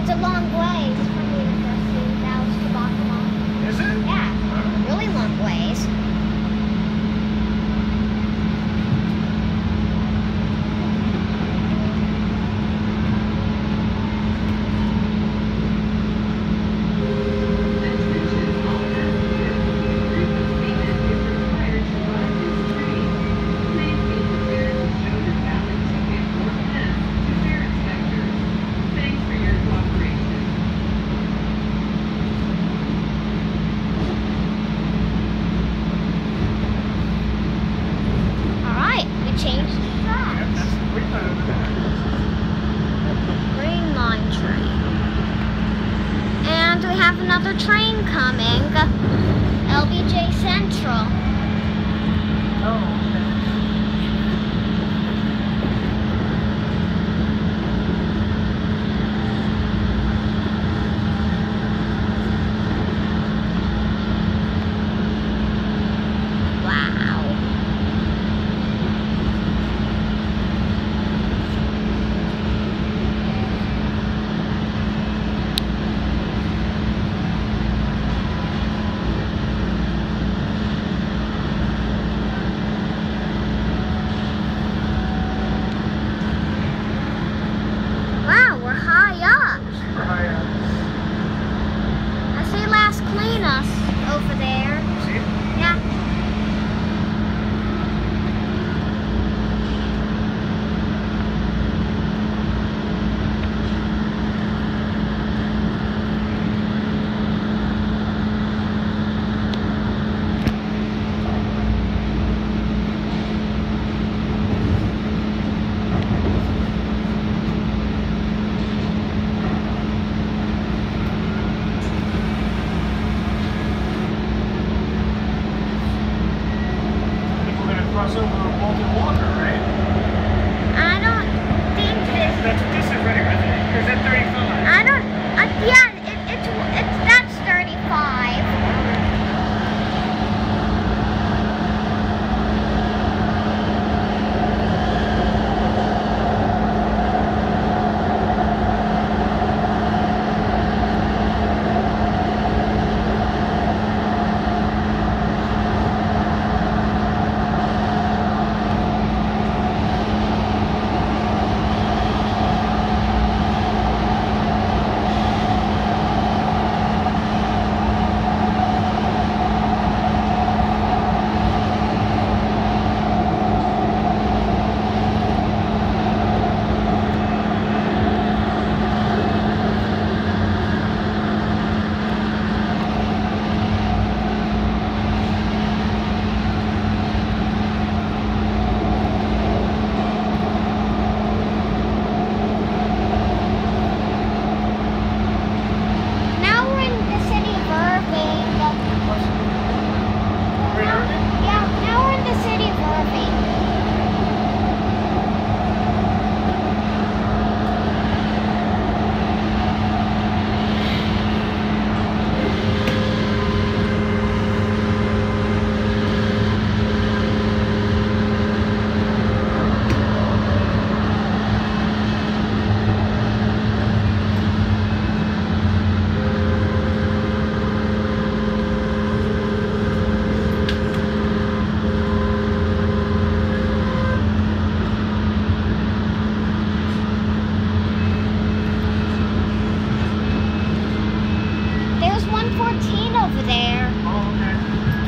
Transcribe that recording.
It's a long ways from the University of Dallas to Bachman. Is it? Yeah, really long ways. Change the tracks. Yep, that's the green line over there. Green line train. And we have another train coming. LBJ Central. Oh, over there. See? Yeah. Cross over Walter Walker, right? I don't think this. That's what this is right here. Or is that 35? I don't. Yeah, it's that's 35. There's 114 over there. Oh, okay.